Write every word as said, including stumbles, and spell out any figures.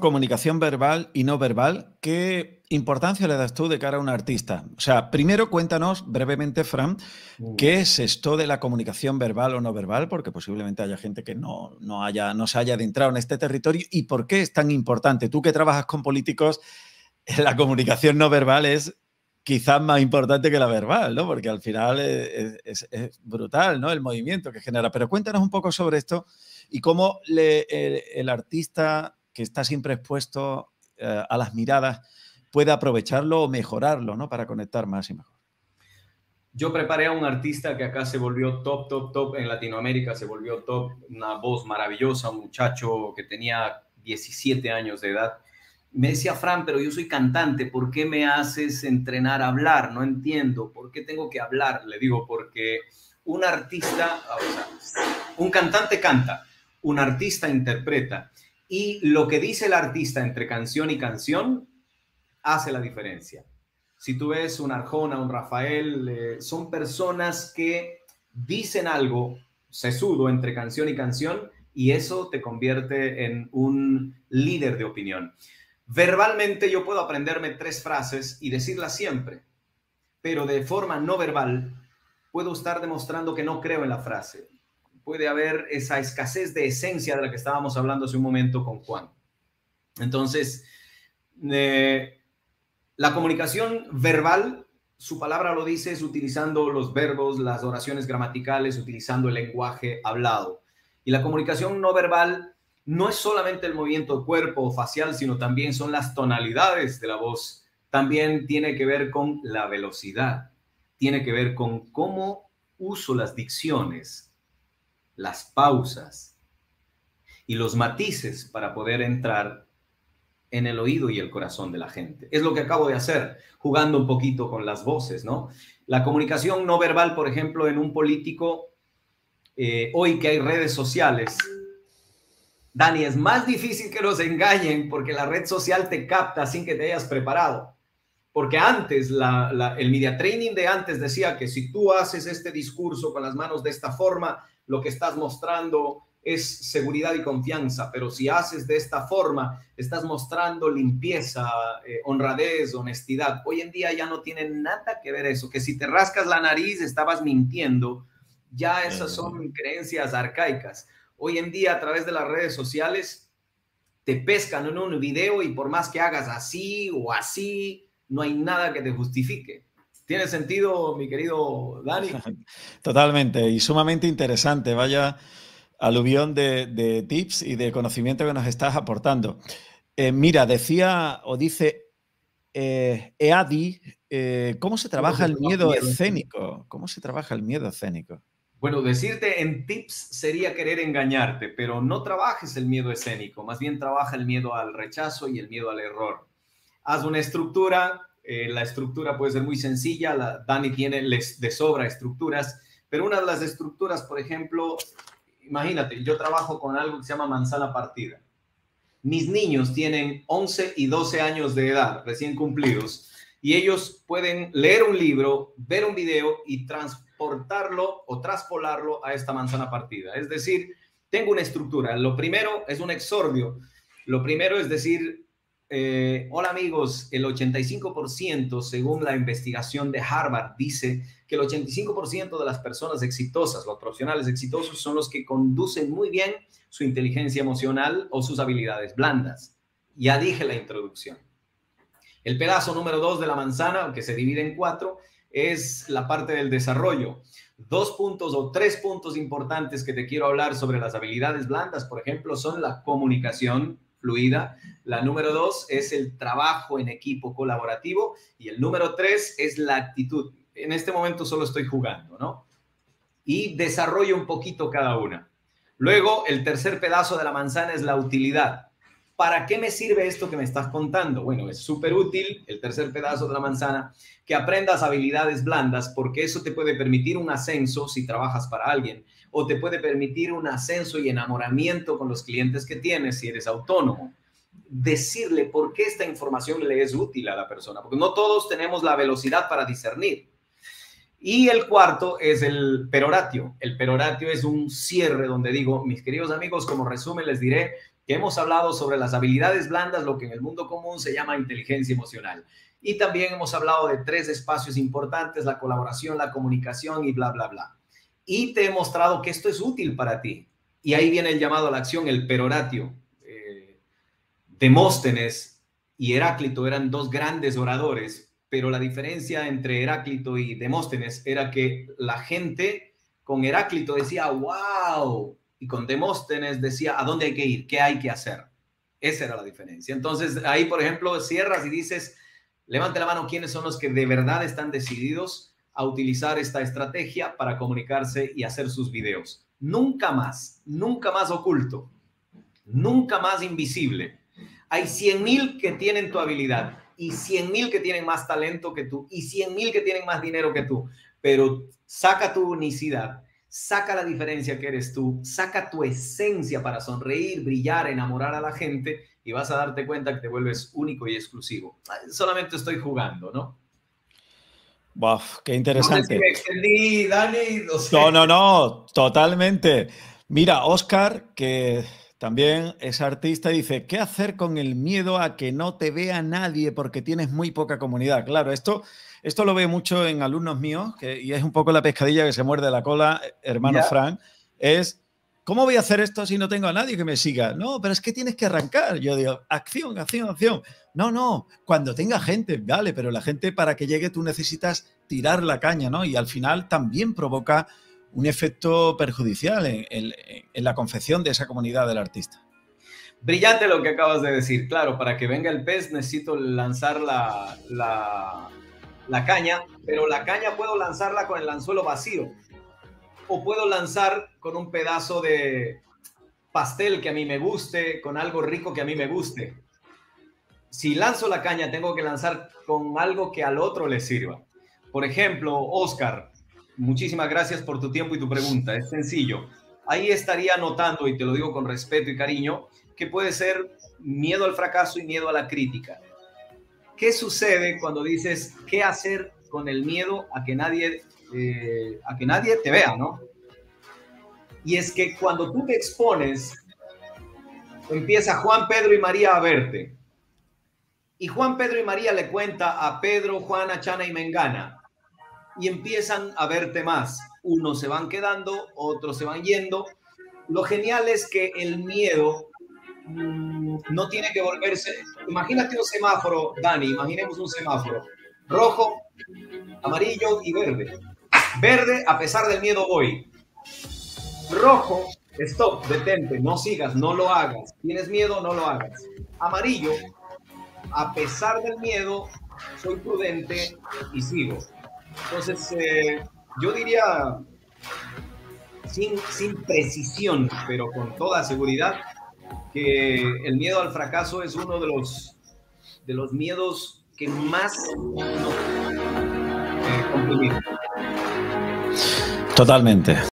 Comunicación verbal y no verbal, ¿qué importancia le das tú de cara a un artista? O sea, primero cuéntanos brevemente, Fran, Mm. ¿qué es esto de la comunicación verbal o no verbal? Porque posiblemente haya gente que no, no, haya, no se haya adentrado en este territorio. ¿Y por qué es tan importante? Tú que trabajas con políticos, la comunicación no verbal es quizás más importante que la verbal, ¿no? Porque al final es, es, es brutal, ¿no? El movimiento que genera. Pero cuéntanos un poco sobre esto y cómo le, el, el artista que está siempre expuesto eh, a las miradas puede aprovecharlo o mejorarlo, ¿no? Para conectar más y mejor. Yo preparé a un artista que acá se volvió top, top, top, en Latinoamérica se volvió top, una voz maravillosa, un muchacho que tenía diecisiete años de edad. Me decía, Fran, pero yo soy cantante, ¿por qué me haces entrenar a hablar? No entiendo, ¿por qué tengo que hablar? Le digo, porque un artista, o sea, un cantante canta, un artista interpreta, y lo que dice el artista entre canción y canción hace la diferencia. Si tú ves un Arjona, un Rafael, eh, son personas que dicen algo sesudo entre canción y canción y eso te convierte en un líder de opinión. Verbalmente yo puedo aprenderme tres frases y decirlas siempre, pero de forma no verbal puedo estar demostrando que no creo en la frase. Puede haber esa escasez de esencia de la que estábamos hablando hace un momento con Juan. Entonces, eh, la comunicación verbal, su palabra lo dice, es utilizando los verbos, las oraciones gramaticales, utilizando el lenguaje hablado. Y la comunicación no verbal no es solamente el movimiento de cuerpo o facial, sino también son las tonalidades de la voz. También tiene que ver con la velocidad, tiene que ver con cómo uso las dicciones, las pausas y los matices para poder entrar en el oído y el corazón de la gente. Es lo que acabo de hacer, jugando un poquito con las voces, ¿no? La comunicación no verbal, por ejemplo, en un político, eh, hoy que hay redes sociales, Dani, es más difícil que los engañen porque la red social te capta sin que te hayas preparado. Porque antes, la, la, el media training de antes decía que si tú haces este discurso con las manos de esta forma, lo que estás mostrando es seguridad y confianza, pero si haces de esta forma, estás mostrando limpieza, eh, honradez, honestidad. Hoy en día ya no tiene nada que ver eso, que si te rascas la nariz estabas mintiendo, ya esas son creencias arcaicas. Hoy en día a través de las redes sociales te pescan en un video y por más que hagas así o así, no hay nada que te justifique. ¿Tiene sentido, mi querido Dani? Totalmente, y sumamente interesante. Vaya aluvión de, de tips y de conocimiento que nos estás aportando. Eh, mira, decía o dice eh, Eadi, eh, ¿cómo se trabaja el miedo escénico? ¿Cómo se trabaja el miedo escénico? Bueno, decirte en tips sería querer engañarte, pero no trabajes el miedo escénico, más bien trabaja el miedo al rechazo y el miedo al error. Haz una estructura, eh, la estructura puede ser muy sencilla, la, Dani tiene les de sobra estructuras, pero una de las estructuras, por ejemplo, imagínate, yo trabajo con algo que se llama manzana partida. Mis niños tienen once y doce años de edad, recién cumplidos, y ellos pueden leer un libro, ver un video y transportarlo o traspolarlo a esta manzana partida. Es decir, tengo una estructura. Lo primero es un exordio. Lo primero es decir, eh, hola amigos, el ochenta y cinco por ciento, según la investigación de Harvard, dice que el ochenta y cinco por ciento de las personas exitosas, los profesionales exitosos, son los que conducen muy bien su inteligencia emocional o sus habilidades blandas. Ya dije la introducción. El pedazo número dos de la manzana, que se divide en cuatro, es la parte del desarrollo. Dos puntos o tres puntos importantes que te quiero hablar sobre las habilidades blandas, por ejemplo, son la comunicación fluida. La número dos es el trabajo en equipo colaborativo. Y el número tres es la actitud. En este momento solo estoy jugando, ¿no? Y desarrollo un poquito cada una. Luego, el tercer pedazo de la manzana es la utilidad. ¿Para qué me sirve esto que me estás contando? Bueno, es súper útil, el tercer pedazo de la manzana, que aprendas habilidades blandas, porque eso te puede permitir un ascenso si trabajas para alguien, o te puede permitir un ascenso y enamoramiento con los clientes que tienes si eres autónomo. Decirle por qué esta información le es útil a la persona, porque no todos tenemos la velocidad para discernir. Y el cuarto es el peroratio. El peroratio es un cierre donde digo, mis queridos amigos, como resumen les diré, que hemos hablado sobre las habilidades blandas, lo que en el mundo común se llama inteligencia emocional. Y también hemos hablado de tres espacios importantes, la colaboración, la comunicación y bla, bla, bla. Y te he mostrado que esto es útil para ti. Y ahí viene el llamado a la acción, el peroratio. Eh, Demóstenes y Heráclito eran dos grandes oradores, pero la diferencia entre Heráclito y Demóstenes era que la gente con Heráclito decía, wow, y con Demóstenes decía, ¿a dónde hay que ir? ¿Qué hay que hacer? Esa era la diferencia. Entonces, ahí, por ejemplo, cierras y dices, levante la mano quiénes son los que de verdad están decididos a utilizar esta estrategia para comunicarse y hacer sus videos. Nunca más, nunca más oculto, nunca más invisible. Hay cien mil que tienen tu habilidad y cien mil que tienen más talento que tú y cien mil que tienen más dinero que tú, pero saca tu unicidad, saca la diferencia que eres tú, saca tu esencia para sonreír, brillar, enamorar a la gente y vas a darte cuenta que te vuelves único y exclusivo. Solamente estoy jugando, ¿no? Wow, qué interesante. No sé si me extendí, Dani. No sé. No, no, no, totalmente. Mira, Oscar, que también es artista, dice, ¿qué hacer con el miedo a que no te vea nadie porque tienes muy poca comunidad? Claro, esto, esto lo veo mucho en alumnos míos, que, y es un poco la pescadilla que se muerde la cola, hermano ¿Ya? Frank, es, ¿cómo voy a hacer esto si no tengo a nadie que me siga? No, pero es que tienes que arrancar. Yo digo, acción, acción, acción. No, no, cuando tenga gente, vale, pero la gente para que llegue tú necesitas tirar la caña, ¿no? Y al final también provoca un efecto perjudicial en, en, en la confección de esa comunidad del artista. Brillante lo que acabas de decir. Claro, para que venga el pez necesito lanzar la, la, la caña, pero la caña puedo lanzarla con el anzuelo vacío o puedo lanzar con un pedazo de pastel que a mí me guste, con algo rico que a mí me guste. Si lanzo la caña, tengo que lanzar con algo que al otro le sirva. Por ejemplo, Oscar, muchísimas gracias por tu tiempo y tu pregunta. Es sencillo. Ahí estaría anotando, y te lo digo con respeto y cariño, que puede ser miedo al fracaso y miedo a la crítica. ¿Qué sucede cuando dices qué hacer con el miedo a que nadie, eh, a que nadie te vea, ¿no? Y es que cuando tú te expones, empieza Juan, Pedro y María a verte. Y Juan, Pedro y María le cuenta a Pedro, Juana, Chana y Mengana. Y empiezan a verte más. Unos se van quedando, otros se van yendo. Lo genial es que el miedo mmm, no tiene que volverse... Imagínate un semáforo, Dani, imaginemos un semáforo. Rojo, amarillo y verde. Verde, a pesar del miedo voy. Rojo, stop, detente, no sigas, no lo hagas. Tienes miedo, no lo hagas. Amarillo, a pesar del miedo, soy prudente y sigo. Entonces, eh, yo diría, sin, sin precisión, pero con toda seguridad, que el miedo al fracaso es uno de los, de los miedos que más nos eh, complican. Totalmente.